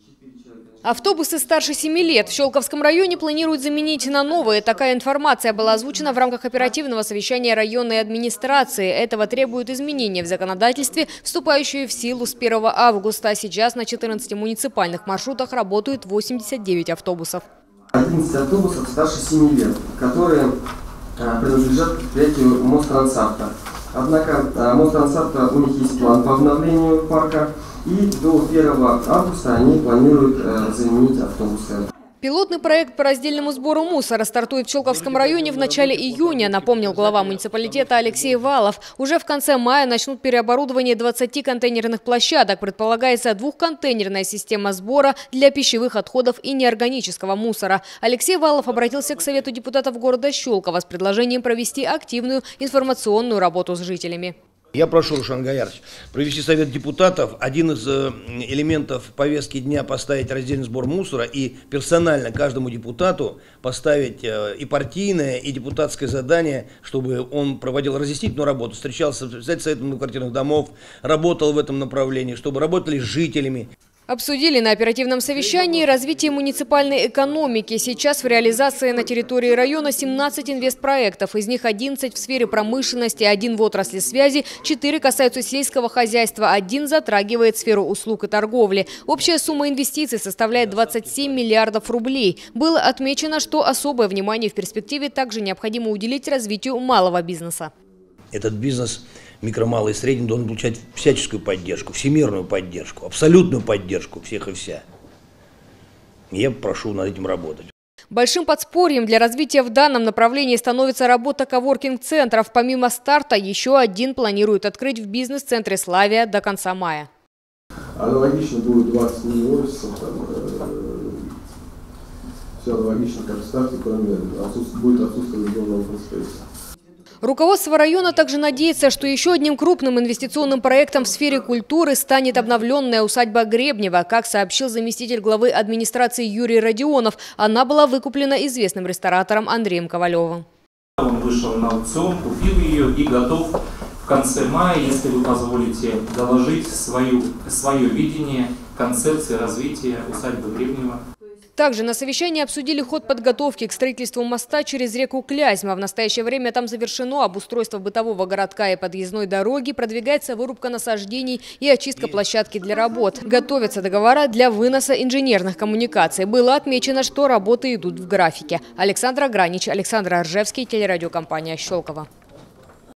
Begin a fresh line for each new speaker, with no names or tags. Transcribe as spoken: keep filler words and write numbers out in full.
Автобусы старше семи лет в Щелковском районе планируют заменить на новые. Такая информация была озвучена в рамках оперативного совещания районной администрации. Этого требуют изменения в законодательстве, вступающие в силу с первого августа. Сейчас на четырнадцати муниципальных маршрутах работают восемьдесят девять автобусов.
одиннадцать автобусов старше семи лет, которые принадлежат предприятию Мострансавто. Однако Мострансавто, у них есть план по обновлению парка, и до первого августа они планируют заменить автобусы.
Пилотный проект по раздельному сбору мусора стартует в Щелковском районе в начале июня, напомнил глава муниципалитета Алексей Валов. Уже в конце мая начнут переоборудование двадцати контейнерных площадок. Предполагается двухконтейнерная система сбора для пищевых отходов и неорганического мусора. Алексей Валов обратился к Совету депутатов города Щелково с предложением провести активную информационную работу с жителями.
Я прошу, Рушан Гаярович, провести совет депутатов. Один из элементов повестки дня поставить раздельный сбор мусора и персонально каждому депутату поставить и партийное, и депутатское задание, чтобы он проводил разъяснительную работу, встречался с председателем многоквартирных домов, работал в этом направлении, чтобы работали с жителями.
Обсудили на оперативном совещании развитие муниципальной экономики. Сейчас в реализации на территории района семнадцать инвестпроектов. Из них одиннадцать в сфере промышленности, один в отрасли связи, четыре касаются сельского хозяйства, один затрагивает сферу услуг и торговли. Общая сумма инвестиций составляет двадцать семь миллиардов рублей. Было отмечено, что особое внимание в перспективе также необходимо уделить развитию малого бизнеса.
Этот бизнес, микро, малый и средний, должен получать всяческую поддержку, всемирную поддержку, абсолютную поддержку всех и вся. Я прошу над этим работать.
Большим подспорьем для развития в данном направлении становится работа коворкинг-центров. Помимо старта, еще один планируют открыть в бизнес-центре «Славия» до конца мая.
Аналогично будет двадцать мини-офисов, э, все аналогично как в старте, кроме отсутствия, будет отсутствовать зона open-space.
Руководство района также надеется, что еще одним крупным инвестиционным проектом в сфере культуры станет обновленная усадьба Гребнева. Как сообщил заместитель главы администрации Юрий Родионов, она была выкуплена известным ресторатором Андреем Ковалевым.
Он вышел на аукцион, купил ее и готов в конце мая, если вы позволите, доложить свою, свое видение концепции развития усадьбы Гребнева.
Также на совещании обсудили ход подготовки к строительству моста через реку Клязьма. В настоящее время там завершено обустройство бытового городка и подъездной дороги, продвигается вырубка насаждений и очистка площадки для работ. Готовятся договора для выноса инженерных коммуникаций. Было отмечено, что работы идут в графике. Александра Гранич, Александр Ржевский, телерадиокомпания «Щелково».